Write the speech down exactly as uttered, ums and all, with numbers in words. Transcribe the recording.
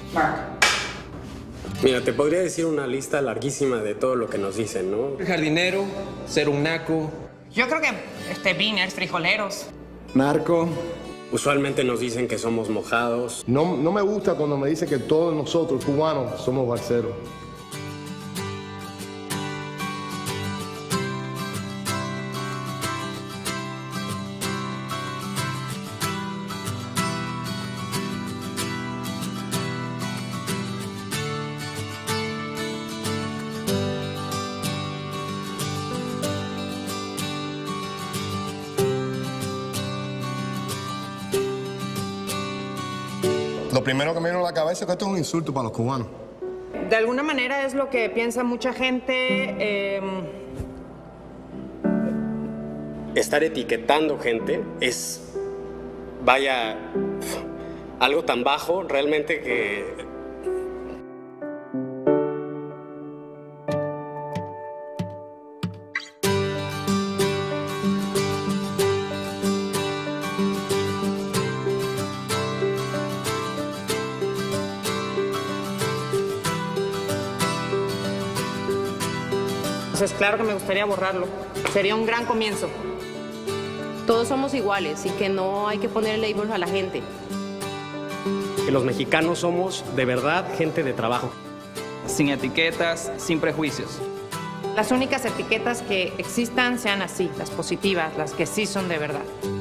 Mark. Mira, te podría decir una lista larguísima de todo lo que nos dicen, ¿no? El jardinero, ser un naco. Yo creo que este beaners, frijoleros. Narco. Usualmente nos dicen que somos mojados. No, no me gusta cuando me dicen que todos nosotros, cubanos, somos balseros. Lo primero que me vino a la cabeza es que esto es un insulto para los cubanos. De alguna manera es lo que piensa mucha gente. Eh... Estar etiquetando gente es, vaya, algo tan bajo realmente que... Entonces, claro que me gustaría borrarlo. Sería un gran comienzo. Todos somos iguales y que no hay que poner labels a la gente. Que los mexicanos somos, de verdad, gente de trabajo. Sin etiquetas, sin prejuicios. Las únicas etiquetas que existan sean así, las positivas, las que sí son de verdad.